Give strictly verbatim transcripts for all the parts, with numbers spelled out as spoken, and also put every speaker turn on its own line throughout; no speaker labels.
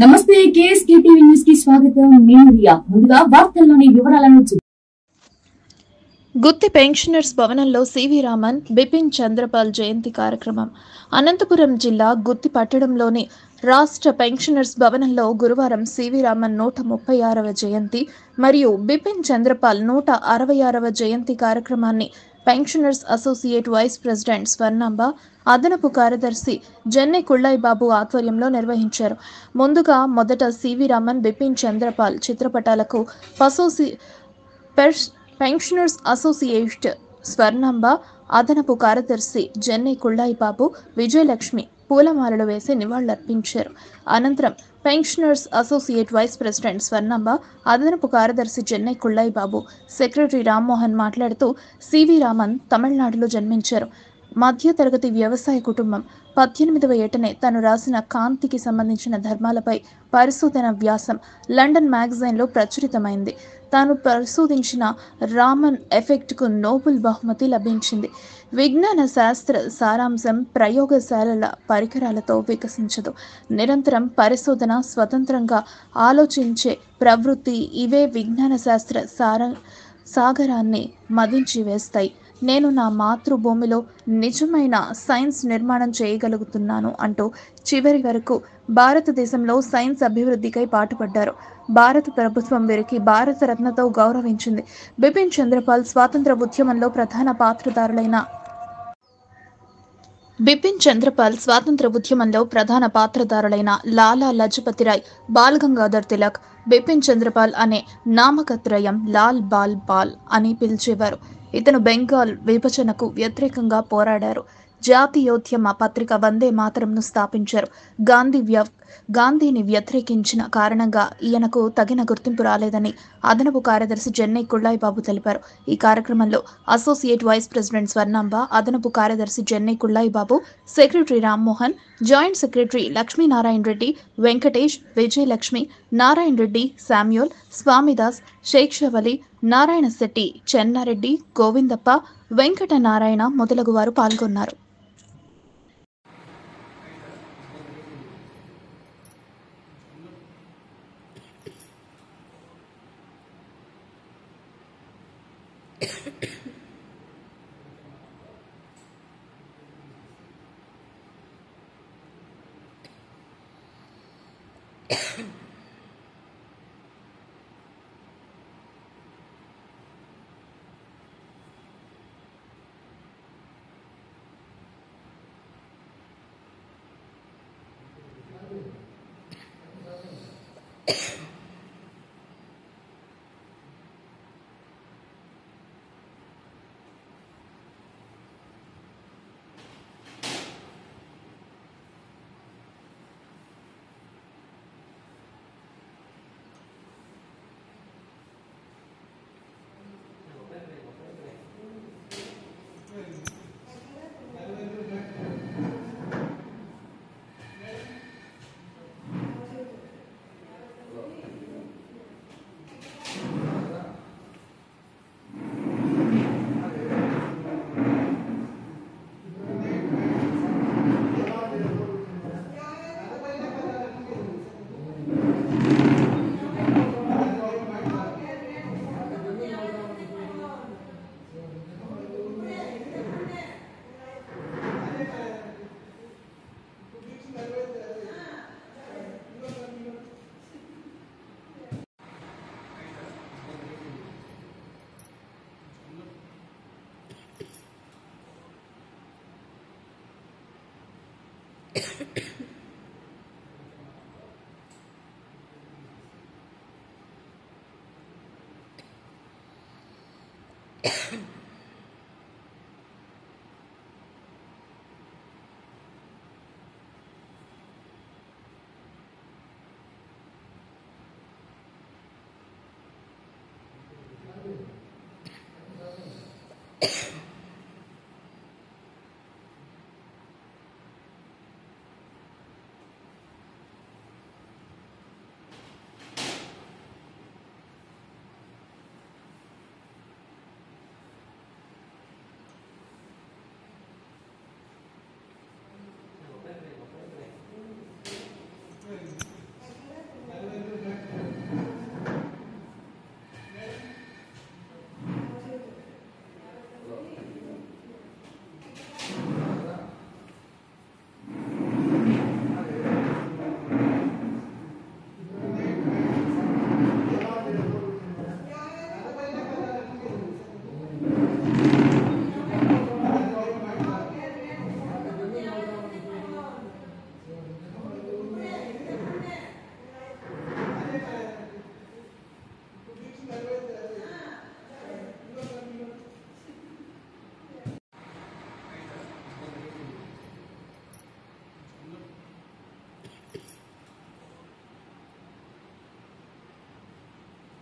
నమస్తే Ksktv news కి స్వాగతం. నేను రియా. ముందుగా వార్తల్లోని వివరాలను చూద్దాం.
గుత్తి పెన్షనర్స్ భవనంలో సివి రామన్ బిపిన్ చంద్రపాల్ జయంతి కార్యక్రమం. అనంతపురం జిల్లా గుత్తి పట్టణంలోని రాష్ట్ర పెన్షనర్స్ భవనంలో గురువారం సివి రామన్ నూట ముప్పై ఆరవ జయంతి మరియు బిపిన్ చంద్రపాల్ నూట అరవై ఆరవ జయంతి కార్యక్రమాన్ని pensioners associate vice president Swarnamba, అదనపు కార్యదర్శి జెన్నె కుళ్ళాయి బాబు ఆధ్వర్యంలో నిర్వహించారు. ముందుగా మొదట సివి రామన్, బిపిన్ చంద్రపాల్ చిత్రపటాలకు పసోసి పెర్స్ పెన్షనర్స్ అసోసియేట్ స్వర్ణాంబ, అదనపు కార్యదర్శి జెన్నె కుళ్ళాయి బాబు, విజయలక్ష్మి పూలమాలలు వేసి నివాళులర్పించారు. అనంతరం pensioners associate vice president Swarnamba, అదనపు కార్యదర్శి జెన్నె కుళ్ళాయి బాబు, సెక్రటరీ రామ్మోహన్ మాట్లాడుతూ సివి రామన్ తమిళనాడులో జన్మించారు. మధ్యతరగతి వ్యవసాయ కుటుంబం. పద్దెనిమిదవ ఏటనే తను రాసిన కాంతికి సంబంధించిన ధర్మాలపై పరిశోధన వ్యాసం లండన్ మ్యాగజైన్లో ప్రచురితమైంది. తాను పరిశోధించిన రామన్ ఎఫెక్ట్కు నోబెల్ బహుమతి లభించింది. విజ్ఞాన శాస్త్ర సారాంశం ప్రయోగశాలల పరికరాలతో వికసించదు. నిరంతరం పరిశోధన, స్వతంత్రంగా ఆలోచించే ప్రవృత్తి ఇవే విజ్ఞాన శాస్త్ర సార సాగరాన్ని మదించి వేస్తాయి. నేను నా మాతృభూమిలో నిజమైన సైన్స్ నిర్మాణం చేయగలుగుతున్నాను అంటూ చివరి వరకు భారతదేశంలో సైన్స్ అభివృద్ధికై పాటుపడ్డారు. భారత ప్రభుత్వం వీరికి భారతరత్నతో గౌరవించింది. బిపిన్ చంద్రపాల్ స్వాతంత్ర ఉద్యమంలో ప్రధాన పాత్రధారులైన బిపిన్ చంద్రపాల్ స్వాతంత్ర ఉద్యమంలో ప్రధాన పాత్రధారులైన లాలా లజపతి రాయ్, బాల్ గంగాధర్ తిలక్, బిపిన్ చంద్రపాల్ అనే నామకత్రయం లాల్ బాల్ బాల్ అని పిలిచేవారు. ఇతను బెంగాల్ విభజనకు వ్యతిరేకంగా పోరాడారు. జాతీయోద్యమ పత్రిక వందే మాతరంను స్థాపించారు. గాంధీ వ్య గాంధీని వ్యతిరేకించిన కారణంగా ఈయనకు తగిన గుర్తింపు రాలేదని అదనపు కార్యదర్శి జెన్నె కుళ్ళాయి బాబు తెలిపారు. ఈ కార్యక్రమంలో అసోసియేట్ వైస్ ప్రెసిడెంట్ స్వర్ణాంబ, అదనపు కార్యదర్శి Jenne Kullayi Babu, secretary Rammohan, joint secretary Lakshminarayana Reddy, Venkatesh, Vijayalakshmi, Narayana Reddy, Samuel, Swamidas, Sheikshavali, Narayana Shetty, Chennareddy, Govindappa, Venkata Narayana మొదలగు వారు పాల్గొన్నారు.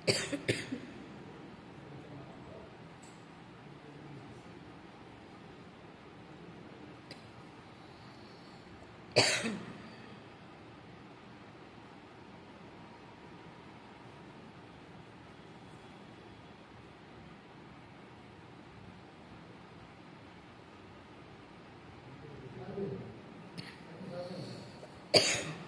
you